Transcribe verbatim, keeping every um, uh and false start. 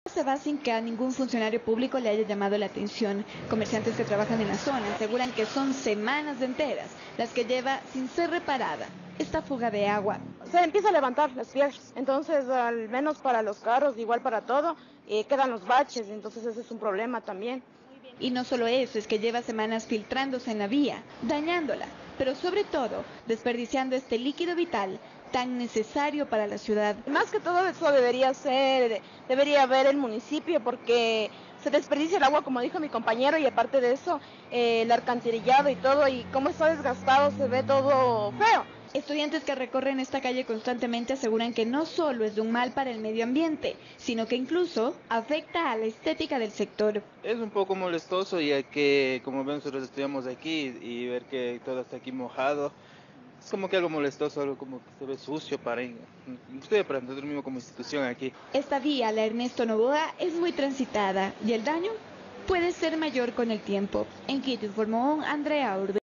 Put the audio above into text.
Se va sin que a ningún funcionario público le haya llamado la atención. Comerciantes que trabajan en la zona aseguran que son semanas enteras las que lleva sin ser reparada esta fuga de agua. Se empieza a levantar las piedras, entonces al menos para los carros, igual para todo, eh, quedan los baches, entonces ese es un problema también. Y no solo eso, es que lleva semanas filtrándose en la vía, dañándola, pero sobre todo desperdiciando este líquido vital tan necesario para la ciudad. Más que todo eso debería ser, debería ver el municipio porque se desperdicia el agua, como dijo mi compañero, y aparte de eso, eh, el alcantarillado y todo, y cómo está desgastado, se ve todo feo. Estudiantes que recorren esta calle constantemente aseguran que no solo es un mal para el medio ambiente, sino que incluso afecta a la estética del sector. Es un poco molestoso ya que, como ven, nosotros estudiamos aquí y ver que todo está aquí mojado, es como que algo molestoso, algo como que se ve sucio para, inclusive para nosotros mismos como institución aquí. Esta vía, la Ernesto Noboa, es muy transitada y el daño puede ser mayor con el tiempo. En Quito informó Andrea Urbe.